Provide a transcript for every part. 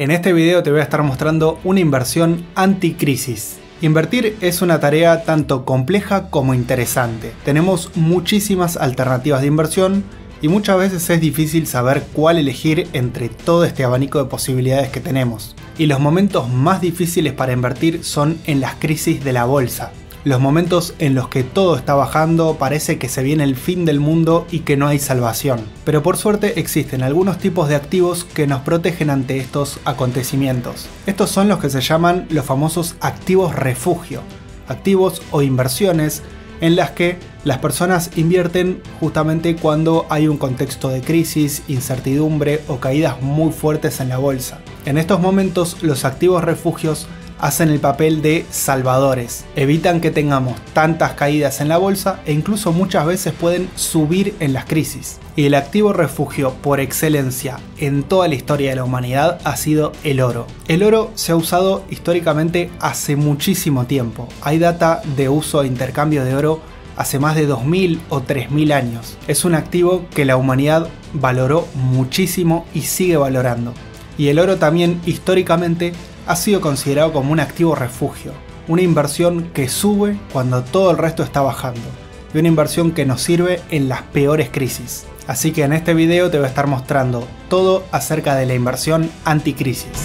En este video te voy a estar mostrando una inversión anticrisis. Invertir es una tarea tanto compleja como interesante. Tenemos muchísimas alternativas de inversión y muchas veces es difícil saber cuál elegir entre todo este abanico de posibilidades que tenemos. Y los momentos más difíciles para invertir son en las crisis de la bolsa. Los momentos en los que todo está bajando, parece que se viene el fin del mundo y que no hay salvación. Pero por suerte existen algunos tipos de activos que nos protegen ante estos acontecimientos. Estos son los que se llaman los famosos activos refugio. Activos o inversiones en las que las personas invierten justamente cuando hay un contexto de crisis, incertidumbre o caídas muy fuertes en la bolsa. En estos momentos los activos refugios hacen el papel de salvadores, evitan que tengamos tantas caídas en la bolsa e incluso muchas veces pueden subir en las crisis. Y el activo refugio por excelencia en toda la historia de la humanidad ha sido el oro. El oro se ha usado históricamente hace muchísimo tiempo. Hay data de uso e intercambio de oro hace más de 2000 o 3000 años. Es un activo que la humanidad valoró muchísimo y sigue valorando. Y el oro también históricamente ha sido considerado como un activo refugio, una inversión que sube cuando todo el resto está bajando y una inversión que nos sirve en las peores crisis. Así que en este video te voy a estar mostrando todo acerca de la inversión anticrisis.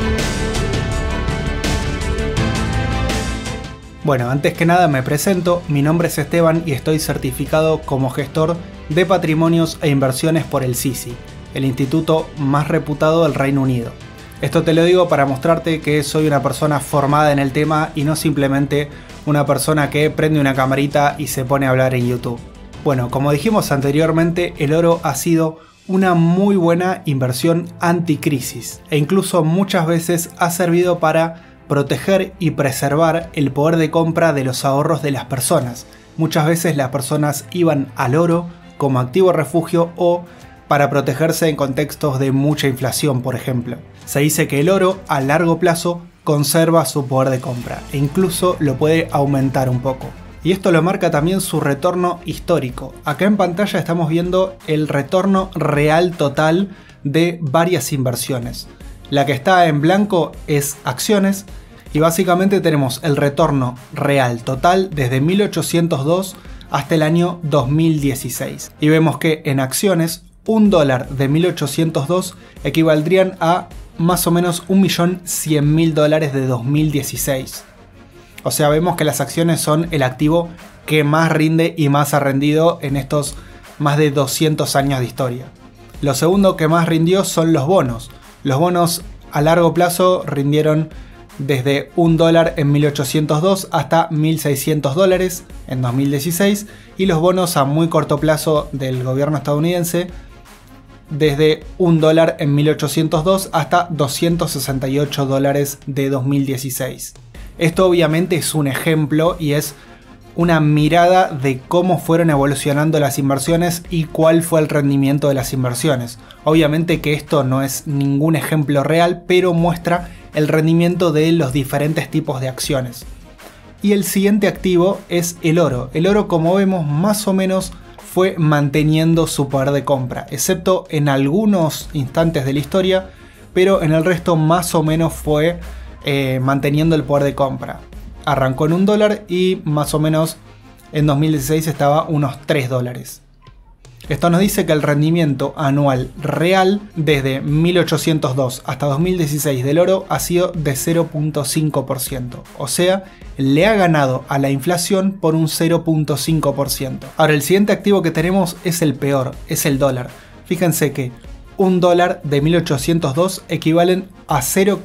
Bueno, antes que nada me presento, mi nombre es Esteban y estoy certificado como gestor de patrimonios e inversiones por el CISI, el instituto más reputado del Reino Unido. Esto te lo digo para mostrarte que soy una persona formada en el tema y no simplemente una persona que prende una camarita y se pone a hablar en YouTube. Bueno, como dijimos anteriormente, el oro ha sido una muy buena inversión anticrisis e incluso muchas veces ha servido para proteger y preservar el poder de compra de los ahorros de las personas. Muchas veces las personas iban al oro como activo refugio o para protegerse en contextos de mucha inflación, por ejemplo. Se dice que el oro a largo plazo conserva su poder de compra e incluso lo puede aumentar un poco. Y esto lo marca también su retorno histórico. Acá en pantalla estamos viendo el retorno real total de varias inversiones. La que está en blanco es acciones y básicamente tenemos el retorno real total desde 1802 hasta el año 2016. Y vemos que en acciones $1 de 1802 equivaldrían a más o menos 1.100.000 de 2016. O sea, vemos que las acciones son el activo que más rinde y más ha rendido en estos más de 200 años de historia. Lo segundo que más rindió son los bonos. Los bonos a largo plazo rindieron desde $1 en 1802 hasta $1.600 en 2016 y los bonos a muy corto plazo del gobierno estadounidense desde $1 en 1802 hasta $268 de 2016. Esto obviamente es un ejemplo y es una mirada de cómo fueron evolucionando las inversiones y cuál fue el rendimiento de las inversiones. Obviamente que esto no es ningún ejemplo real, pero muestra el rendimiento de los diferentes tipos de acciones. Y el siguiente activo es el oro. El oro, como vemos, más o menos fue manteniendo su poder de compra, excepto en algunos instantes de la historia, pero en el resto más o menos fue manteniendo el poder de compra. Arrancó en $1 y más o menos en 2016 estaba unos $3. Esto nos dice que el rendimiento anual real desde 1802 hasta 2016 del oro ha sido de 0.5%. O sea, le ha ganado a la inflación por un 0.5%. Ahora, el siguiente activo que tenemos es el peor, es el dólar. Fíjense que $1 de 1802 equivalen a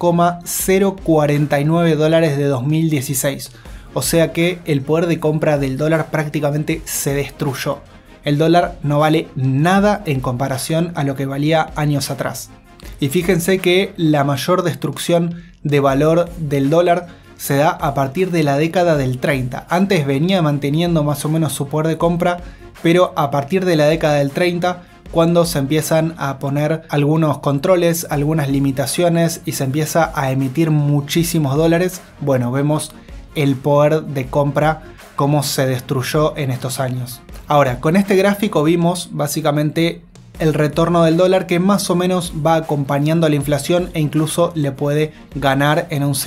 0.049 de 2016. O sea que el poder de compra del dólar prácticamente se destruyó. El dólar no vale nada en comparación a lo que valía años atrás. Y fíjense que la mayor destrucción de valor del dólar se da a partir de la década del 30. Antes venía manteniendo más o menos su poder de compra, pero a partir de la década del 30, cuando se empiezan a poner algunos controles, algunas limitaciones y se empieza a emitir muchísimos dólares, bueno, vemos el poder de compra cómo se destruyó en estos años. Ahora, con este gráfico vimos básicamente el retorno del dólar, que más o menos va acompañando a la inflación e incluso le puede ganar en un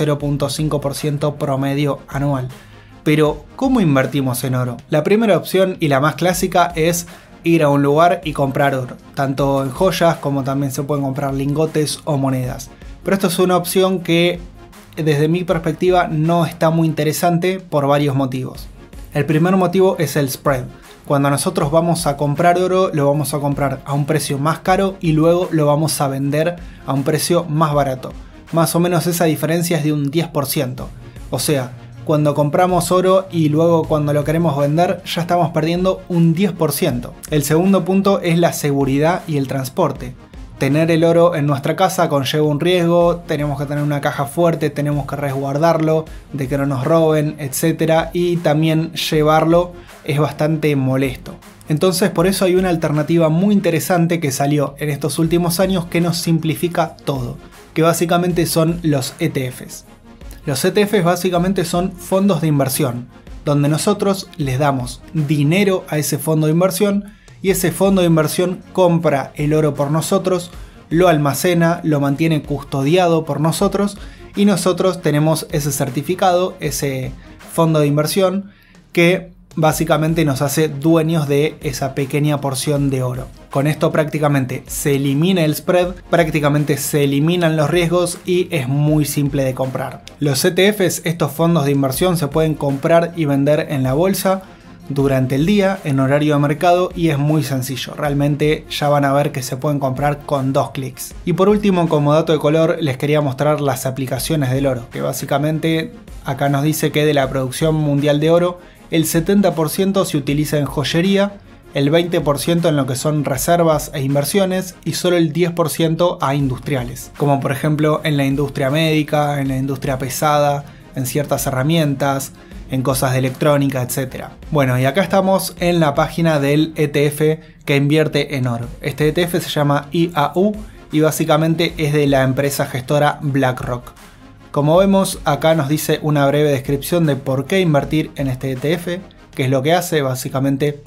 0.5% promedio anual. Pero, ¿cómo invertimos en oro? La primera opción y la más clásica es ir a un lugar y comprar oro, tanto en joyas como también se pueden comprar lingotes o monedas. Pero esto es una opción que desde mi perspectiva no está muy interesante por varios motivos. El primer motivo es el spread. Cuando nosotros vamos a comprar oro, lo vamos a comprar a un precio más caro y luego lo vamos a vender a un precio más barato. Más o menos esa diferencia es de un 10%. O sea, cuando compramos oro y luego cuando lo queremos vender ya estamos perdiendo un 10%. El segundo punto es la seguridad y el transporte. Tener el oro en nuestra casa conlleva un riesgo, tenemos que tener una caja fuerte, tenemos que resguardarlo, de que no nos roben, etc. Y también llevarlo es bastante molesto. Entonces por eso hay una alternativa muy interesante que salió en estos últimos años que nos simplifica todo, que básicamente son los ETFs. Los ETFs básicamente son fondos de inversión, donde nosotros les damos dinero a ese fondo de inversión y ese fondo de inversión compra el oro por nosotros, lo almacena, lo mantiene custodiado por nosotros y nosotros tenemos ese certificado, ese fondo de inversión que básicamente nos hace dueños de esa pequeña porción de oro. Con esto prácticamente se elimina el spread, prácticamente se eliminan los riesgos y es muy simple de comprar. Los ETFs, estos fondos de inversión, se pueden comprar y vender en la bolsa durante el día en horario de mercado y es muy sencillo. Realmente ya van a ver que se pueden comprar con 2 clics. Y por último, como dato de color, les quería mostrar las aplicaciones del oro, que básicamente acá nos dice que de la producción mundial de oro el 70% se utiliza en joyería, el 20% en lo que son reservas e inversiones y solo el 10% a industriales, como por ejemplo en la industria médica, en la industria pesada, en ciertas herramientas, en cosas de electrónica, etc. Bueno, y acá estamos en la página del ETF que invierte en oro. Este ETF se llama IAU y básicamente es de la empresa gestora BlackRock. Como vemos, acá nos dice una breve descripción de por qué invertir en este ETF, que es lo que hace. Básicamente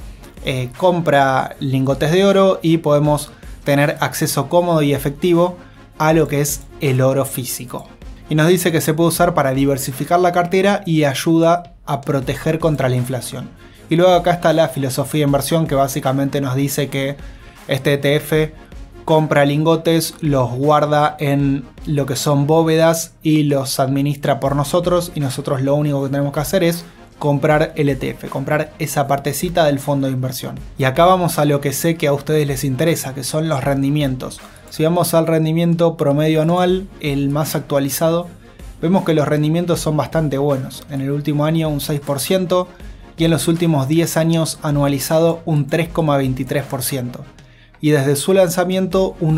compra lingotes de oro y podemos tener acceso cómodo y efectivo a lo que es el oro físico. Y nos dice que se puede usar para diversificar la cartera y ayuda a proteger contra la inflación. Y luego acá está la filosofía de inversión, que básicamente nos dice que este ETF compra lingotes, los guarda en lo que son bóvedas y los administra por nosotros y nosotros lo único que tenemos que hacer es comprar el ETF, comprar esa partecita del fondo de inversión. Y acá vamos a lo que sé que a ustedes les interesa, que son los rendimientos. Si vamos al rendimiento promedio anual, el más actualizado, vemos que los rendimientos son bastante buenos. En el último año un 6% y en los últimos 10 años anualizado un 3,23%. Y desde su lanzamiento un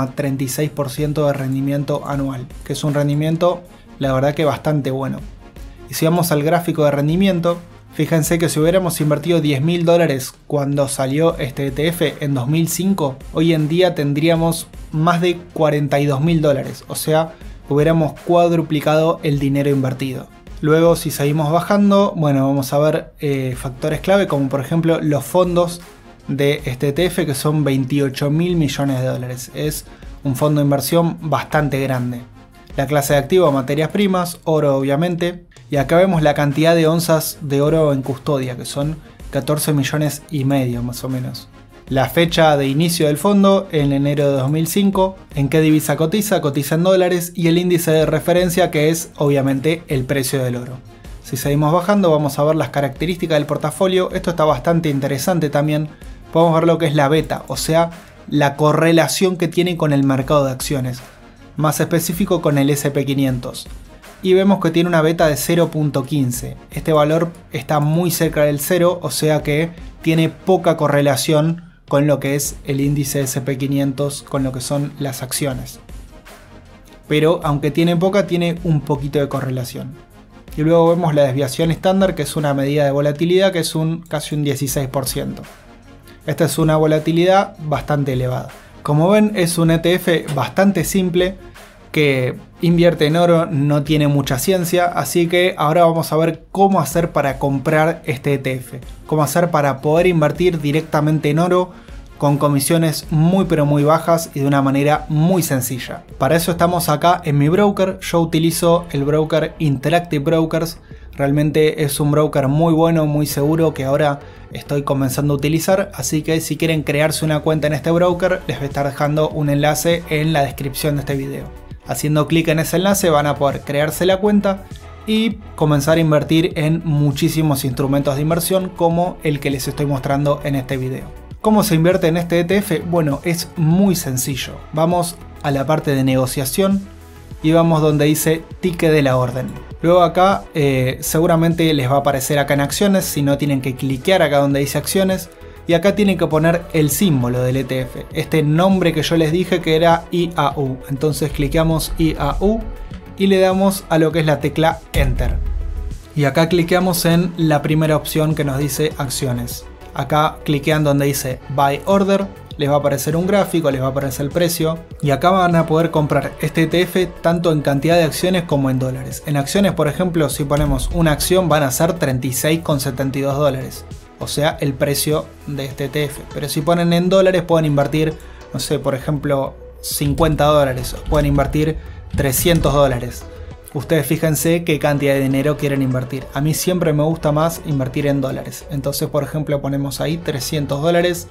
8,36% de rendimiento anual, que es un rendimiento la verdad que bastante bueno. Y si vamos al gráfico de rendimiento, fíjense que si hubiéramos invertido $10.000 cuando salió este ETF en 2005, hoy en día tendríamos más de $42.000, o sea, hubiéramos cuadruplicado el dinero invertido. Luego, si seguimos bajando, bueno, vamos a ver factores clave como por ejemplo los fondos de este ETF, que son $28.000 millones. Es un fondo de inversión bastante grande. La clase de activo, materias primas, oro obviamente. Y acá vemos la cantidad de onzas de oro en custodia, que son 14,5 millones más o menos. La fecha de inicio del fondo, en enero de 2005. ¿En qué divisa cotiza? Cotiza en dólares. Y el índice de referencia, que es obviamente el precio del oro. Si seguimos bajando, vamos a ver las características del portafolio. Esto está bastante interesante también. Podemos ver lo que es la beta, o sea, la correlación que tiene con el mercado de acciones. Más específico con el SP500. Y vemos que tiene una beta de 0.15. Este valor está muy cerca del 0, o sea que tiene poca correlación con lo que es el índice SP500, con lo que son las acciones. Pero aunque tiene poca, tiene un poquito de correlación. Y luego vemos la desviación estándar, que es una medida de volatilidad, que es casi un 16%. Esta es una volatilidad bastante elevada. Como ven, es un ETF bastante simple que invierte en oro, no tiene mucha ciencia, así que ahora vamos a ver cómo hacer para comprar este ETF, cómo hacer para poder invertir directamente en oro, con comisiones muy pero muy bajas y de una manera muy sencilla. Para eso estamos acá en mi broker. Yo utilizo el broker Interactive Brokers. Realmente es un broker muy bueno, muy seguro, que ahora estoy comenzando a utilizar. Así que si quieren crearse una cuenta en este broker, les voy a estar dejando un enlace en la descripción de este video. Haciendo clic en ese enlace van a poder crearse la cuenta y comenzar a invertir en muchísimos instrumentos de inversión como el que les estoy mostrando en este video. ¿Cómo se invierte en este ETF? Bueno, es muy sencillo. Vamos a la parte de negociación y vamos donde dice ticket de la orden. Luego acá seguramente les va a aparecer acá en acciones, si no tienen que cliquear acá donde dice acciones y acá tienen que poner el símbolo del ETF, este nombre que yo les dije que era IAU. Entonces cliqueamos IAU y le damos a lo que es la tecla Enter. Y acá cliqueamos en la primera opción que nos dice acciones. Acá cliquean donde dice Buy Order, les va a aparecer un gráfico, les va a aparecer el precio y acá van a poder comprar este ETF tanto en cantidad de acciones como en dólares. En acciones, por ejemplo, si ponemos una acción van a ser 36,72 dólares, o sea el precio de este ETF. Pero si ponen en dólares pueden invertir, no sé, por ejemplo 50 dólares, o pueden invertir 300 dólares. Ustedes fíjense qué cantidad de dinero quieren invertir. A mí siempre me gusta más invertir en dólares. Entonces, por ejemplo, ponemos ahí 300 dólares.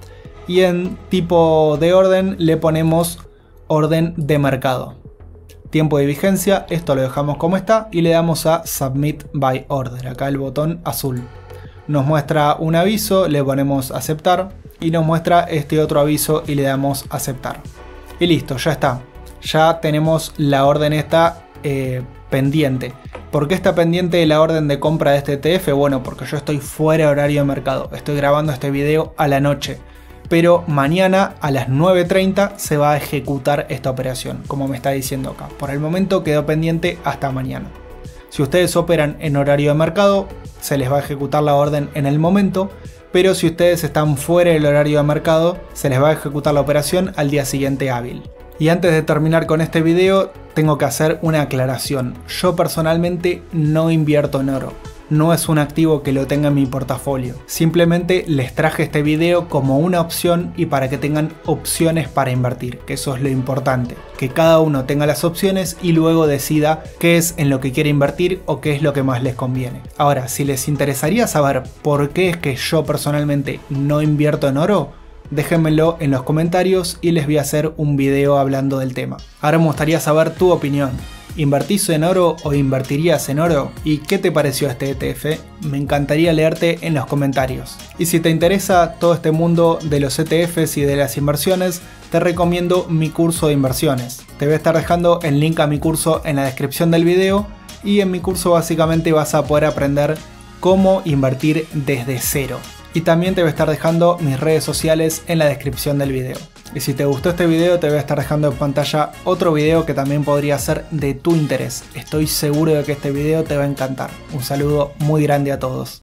Y en tipo de orden le ponemos orden de mercado. Tiempo de vigencia, esto lo dejamos como está. Y le damos a Submit by Order. Acá el botón azul. Nos muestra un aviso, le ponemos aceptar. Y nos muestra este otro aviso y le damos aceptar. Y listo, ya está. Ya tenemos la orden esta pendiente. ¿Por qué está pendiente de la orden de compra de este ETF? Bueno, porque yo estoy fuera de horario de mercado. Estoy grabando este video a la noche. Pero mañana a las 9:30 se va a ejecutar esta operación, como me está diciendo acá. Por el momento quedó pendiente hasta mañana. Si ustedes operan en horario de mercado, se les va a ejecutar la orden en el momento. Pero si ustedes están fuera del horario de mercado, se les va a ejecutar la operación al día siguiente hábil. Y antes de terminar con este video, tengo que hacer una aclaración. Yo personalmente no invierto en oro. No es un activo que lo tenga en mi portafolio. Simplemente les traje este video como una opción y para que tengan opciones para invertir, que eso es lo importante. Que cada uno tenga las opciones y luego decida qué es en lo que quiere invertir o qué es lo que más les conviene. Ahora, si les interesaría saber por qué es que yo personalmente no invierto en oro, déjenmelo en los comentarios y les voy a hacer un video hablando del tema. Ahora me gustaría saber tu opinión. ¿Invertís en oro o invertirías en oro? ¿Y qué te pareció este ETF? Me encantaría leerte en los comentarios. Y si te interesa todo este mundo de los ETFs y de las inversiones, te recomiendo mi curso de inversiones. Te voy a estar dejando el link a mi curso en la descripción del video y en mi curso básicamente vas a poder aprender cómo invertir desde cero. Y también te voy a estar dejando mis redes sociales en la descripción del video. Y si te gustó este video te voy a estar dejando en pantalla otro video que también podría ser de tu interés. Estoy seguro de que este video te va a encantar. Un saludo muy grande a todos.